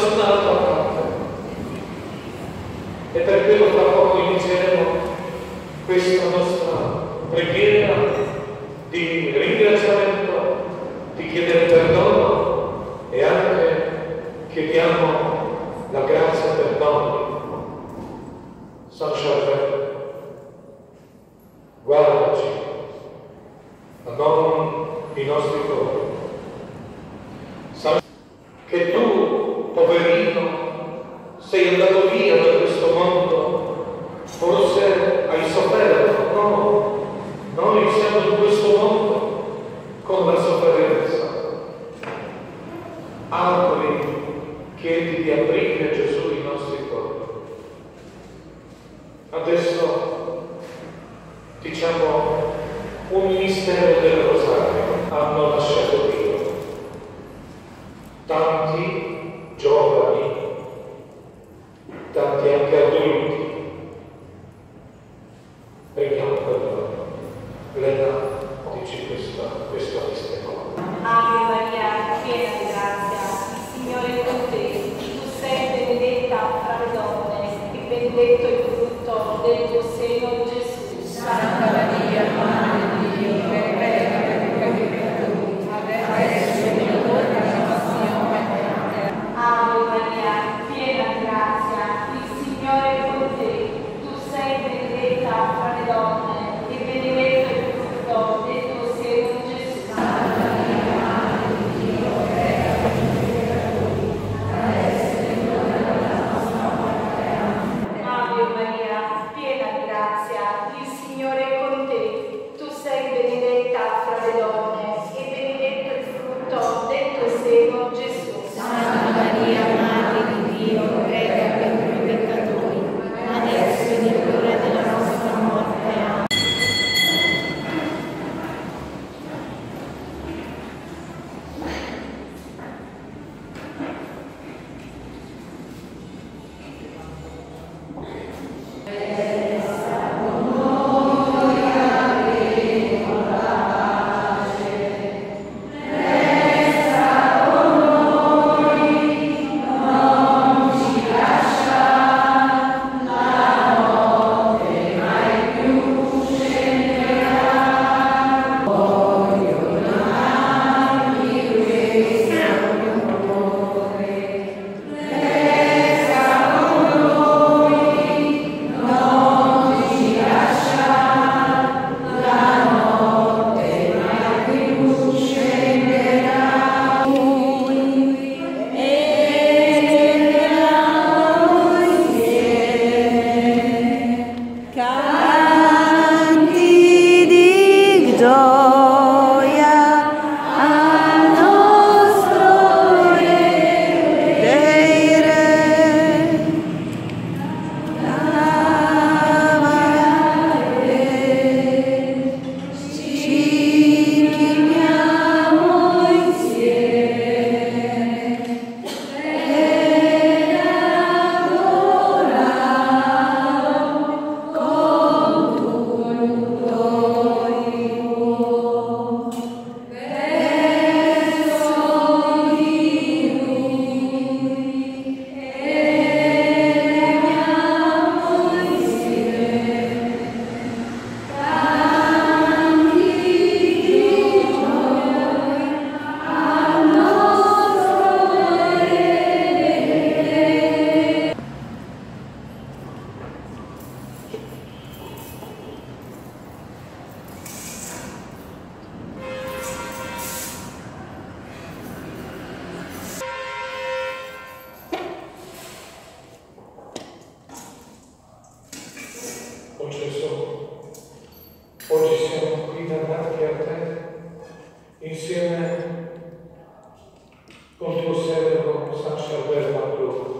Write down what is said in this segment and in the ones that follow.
nessun'altra parte. E per quello tra poco inizieremo questa nostra preghiera di ringraziamento, di chiedere perdono e anche chiediamo la grazia per noi. San Gervais, guardaci, non i nostri cuori. Che tu, poverino, sei andato via da questo mondo, forse hai sofferto, no? Noi siamo in questo mondo con la sofferenza. Altri chiedi di aprire Gesù i nostri cuori. Adesso diciamo un mistero del rosario. Hanno lasciato Dio. Tanti giovani, tanti anche adulti. Preghiamo per loro. Lena, dici questo mistero. Ave Maria, piena di grazia, il Signore è con te. Tu sei benedetta fra le donne e benedetto il frutto del tuo seno, Gesù. Santa Maria, Madre di Dio, prega per noi peccatori, adesso e nell'ora della nostra morte. Ave Maria, piena di grazia, il Signore è con te. Tu sei benedetta fra le donne e benedetto il frutto del tuo seno, Gesù. Santa Maria, Madre di Dio, prega per noi peccatori, adesso e nell'ora della nostra morte. Ave Maria, piena di grazia, il Signore è con te. Tu sei benedetta fra le donne e benedetto il frutto del tuo seno, Gesù. Santa Maria, Madre di Dio, prega per noi peccatori, adesso e nell'ora della nostra morte. Amen. O Gesù, oggi siamo qui davanti a te, insieme con tuo servo San Gervais Maggiore.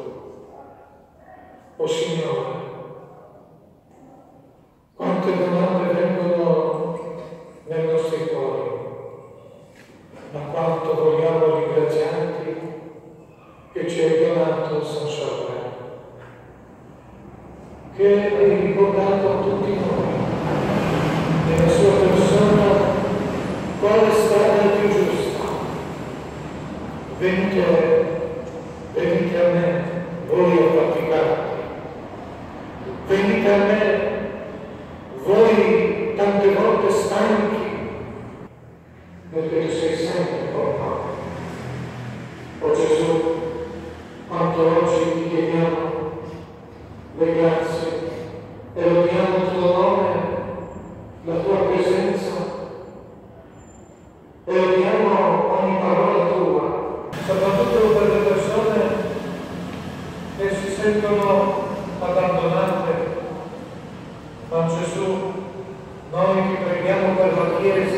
O Signore, quante domande vengono nei nostri cuori, ma quanto vogliamo ringraziarti che ci hai donato San Gervais, che hai ricordato a tutti noi, nella sua persona, quale strada è più giusta. Venite a me le grazie e lodiamo il tuo nome, la tua presenza e lodiamo ogni parola tua, soprattutto per le persone che si sentono abbandonate. Ma Gesù, noi ti preghiamo per la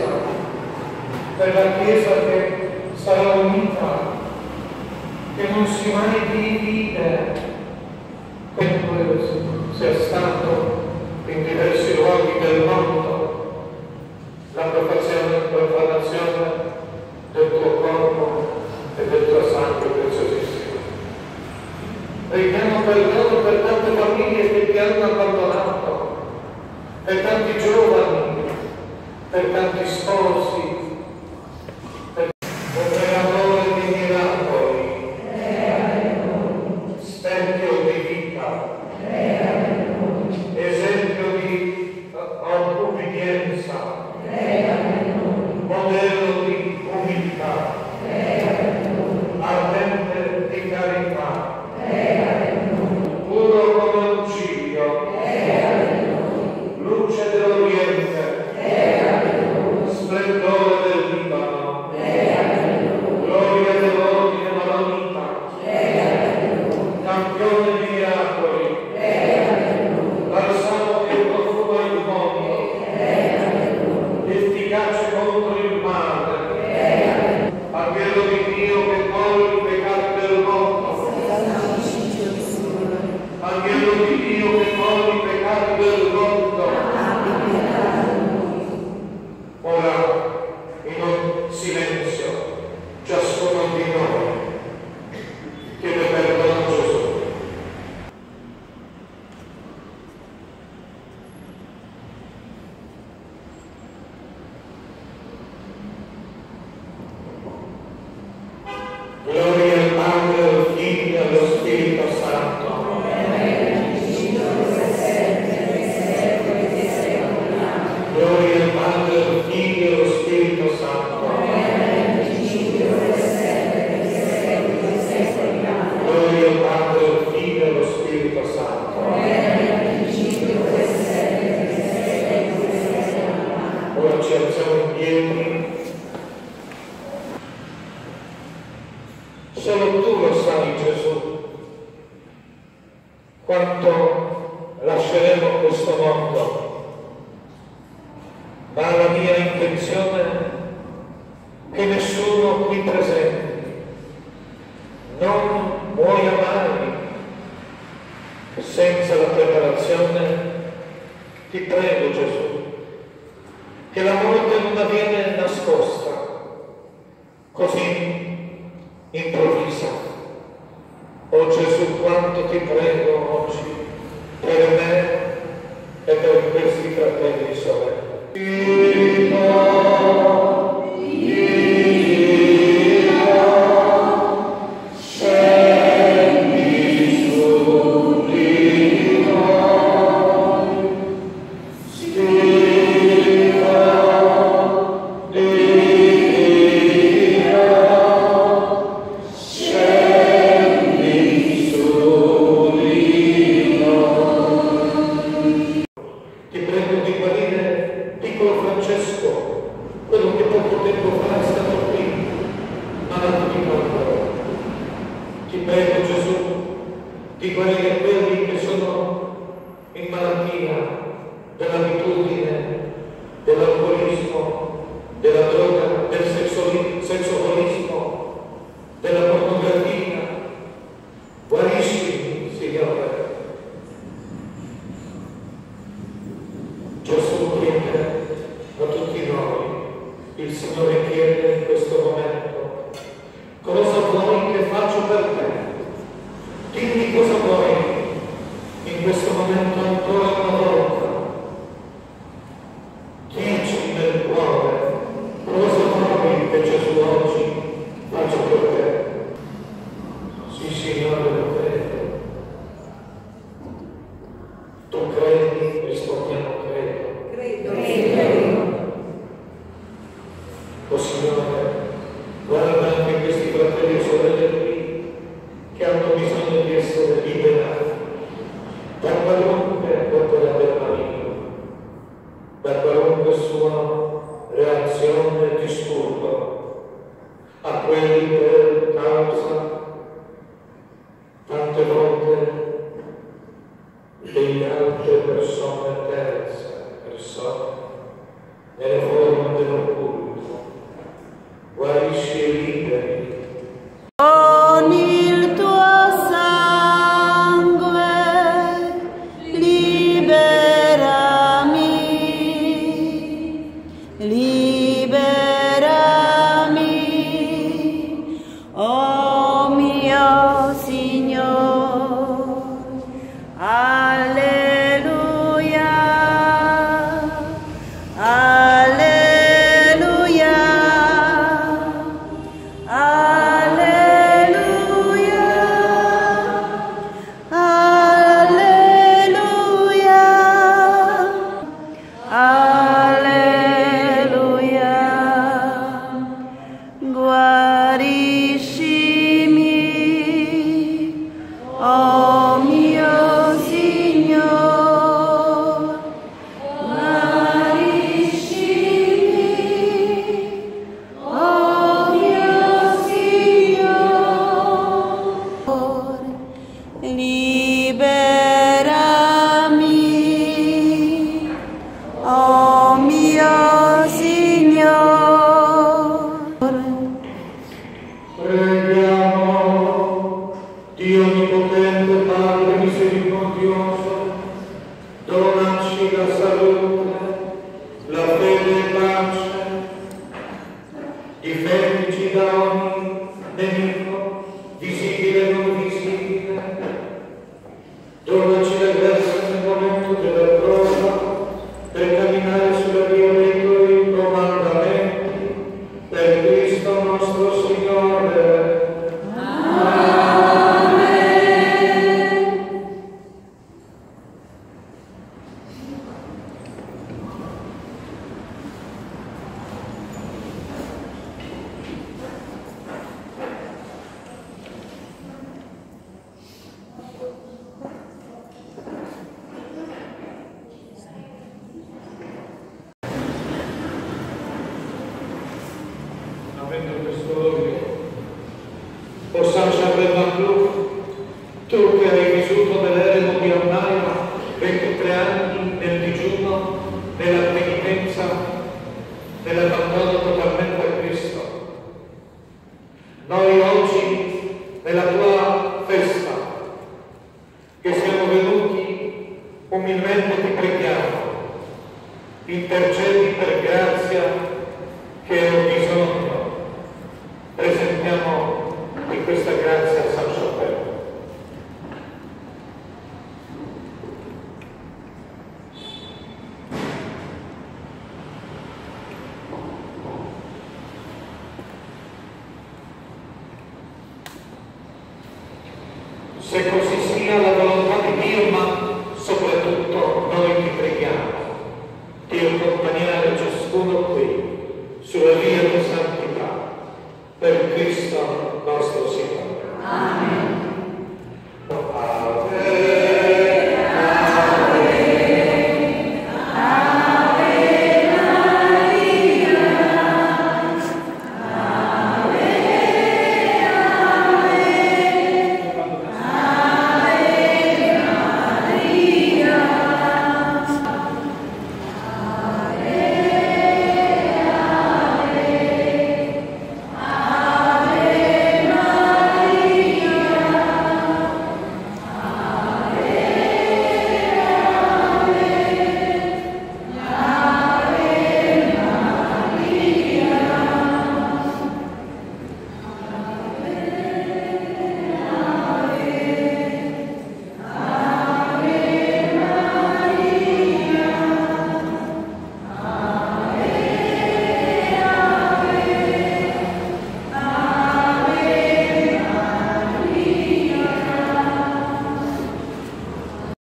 Chiesa che sarà unita, che non si mai divide, come sia stato in diversi luoghi del mondo, la profanazione del tuo corpo e del tuo sangue preziosissimo. Preghiamo perdono per tante famiglie che ti hanno abbandonato, per tanti giovani, per tanti sposi, per un creatore di miracoli, specchio di vita, esempio di ubbidienza, modello di umiltà, ardente di carità, puro come un ciglio, luce dell'Oriente, splendore del Libano, gloria dell'ordine maronita, campione di miracoli, balsamo che profuma il mondo, efficace contro il male, agnello di Dio che toglie i peccati del mondo, agnello di Dio che toglie i peccati del mondo. Ora, in un silenzio, ciascuno di noi chiede perdono a Gesù. Gloria al Padre, al Figlio e allo Spirito Santo. Gloria al Padre, al Figlio e allo Spirito Santo. Gloria al Padre, al Figlio e allo Spirito Santo. Ora ci alziamo in piedi. Solo tu lo sai, Gesù, quanto lasceremo questo mondo. Ma la mia intenzione è che nessuno qui presente non muoia mai senza la preparazione. Ti prego, Gesù, che la morte non avviene nascosta, così improvvisa. Oh Gesù, quanto ti prego oggi per me e per questi fratelli e sorelle. che hanno bisogno di essere liberati. qualunque porterebbe marito, da qualunque sua reazione e disturbo, a quelli per causa tante volte delle altre persone terze, nelle forme dell'occulto, guarisci e liberi. Con il tuo sangue liberami, oh mio Signore. Alleluia, alleluia, alleluia, alleluia, alleluia. Guariscimi, oh mio Signore, guariscimi, oh mio Signore, liberami, oh mio Signore. Preghiamo, Dio onnipotente, Padre misericordioso, donaci la salute, la fede e pace, difendici da ogni nemico, visibile e non visibile, donaci la grazia nel momento della prova, per camminare sulla via dei tuoi comandamenti, per Cristo nostro Signore. Avendo questo ordine, possiamo sapere tu che hai vissuto nell'eremo di Annaia 23 anni nel digiuno, nella penitenza, nell'abbandono totalmente a Cristo. Noi oggi, nella tua festa, che siamo venuti, umilmente ti preghiamo, intercedi per grazia che ho bisogno. Presentiamo di questa grazia a San Sciopero. Se così sia la volontà di Dio, ma soprattutto noi ti preghiamo di accompagnare ciascuno qui sulla via